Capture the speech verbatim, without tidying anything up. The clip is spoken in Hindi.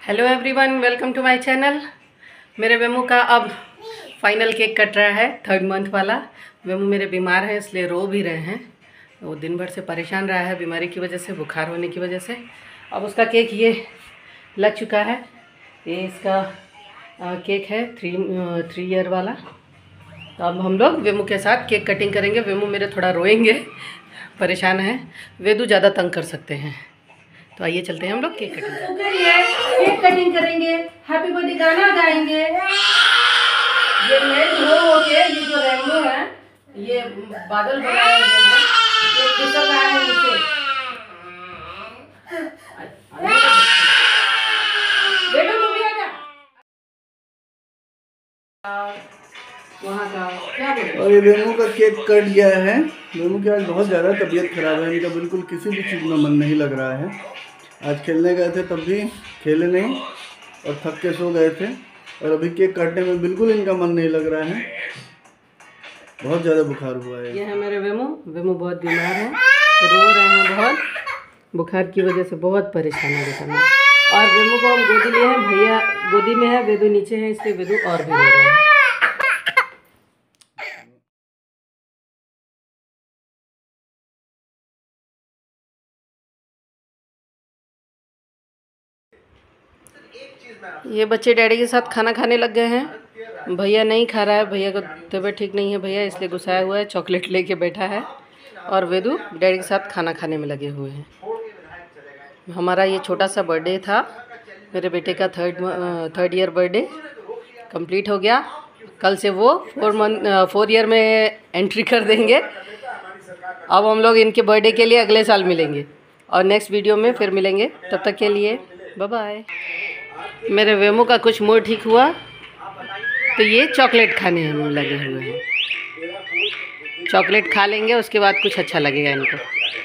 Hello everyone, welcome to my channel. मेरे वेमू का अब फाइनल केक कट रहा है, थर्ड मंथ वाला। वेमू मेरे बीमार हैं इसलिए रो भी रहे हैं। वो दिन भर से परेशान रहा है बीमारी की वजह से, बुखार होने की वजह से। अब उसका केक ये लग चुका है। ये इसका आ, केक है थ्री थ्री ईयर वाला। तो अब हम लोग वेमू के साथ केक कटिंग करेंगे। वेमू मेरे थोड़ा रोएंगे, परेशान हैं। वेदू ज़्यादा तंग कर सकते हैं। तो आइए चलते हैं हम लोग केक कटिंग करेंगे। केक कटिंग करेंगे, हैप्पी बर्थडे गाना गाएंगे। ये मेल्ट हो हो के ये जो रेनबो है, ये बादल बनाए हुए हैं, ये खिसक रहा है नीचे। बेटा तू भी आ जा। वहाँ का क्या बोले? और ये वेमू का केक कट गया है। वेमू की आज बहुत ज़्यादा तबीयत खराब है, इनका बिल्कुल किसी भी चीज़ में मन नहीं लग रहा है। आज खेलने गए थे तब भी खेले नहीं और थक के सो गए थे, और अभी केक काटने में बिल्कुल इनका मन नहीं लग रहा है। बहुत ज़्यादा बुखार हुआ है। ये है मेरे वेमू। वेमू बहुत बीमार है, रो रहे हैं बहुत, बुखार की वजह से बहुत परेशान है बेचारा। और वेमू को हम गोदी लिए हैं, भैया गोदी में है, वेदू नीचे है, इसलिए वेदू और भी रो रहे हैं। ये बच्चे डैडी के साथ खाना खाने लग गए हैं। भैया नहीं खा रहा है, भैया को तबीयत ठीक नहीं है भैया, इसलिए गुस्साया हुआ है, चॉकलेट लेके बैठा है। और वेदू डैडी के साथ खाना खाने में लगे हुए हैं। हमारा ये छोटा सा बर्थडे था, मेरे बेटे का third third year birthday complete हो गया। कल से वो फोर मंथ फोर ईयर में एंट्री कर देंगे। अब हम लोग इनके बर्थडे के लिए अगले साल मिलेंगे और नेक्स्ट वीडियो में फिर मिलेंगे। तब तक के लिए बाय बाय। मेरे वेमू का कुछ मूड ठीक हुआ तो ये चॉकलेट खाने हम लगे हुए हैं। चॉकलेट खा लेंगे, उसके बाद कुछ अच्छा लगेगा इनको।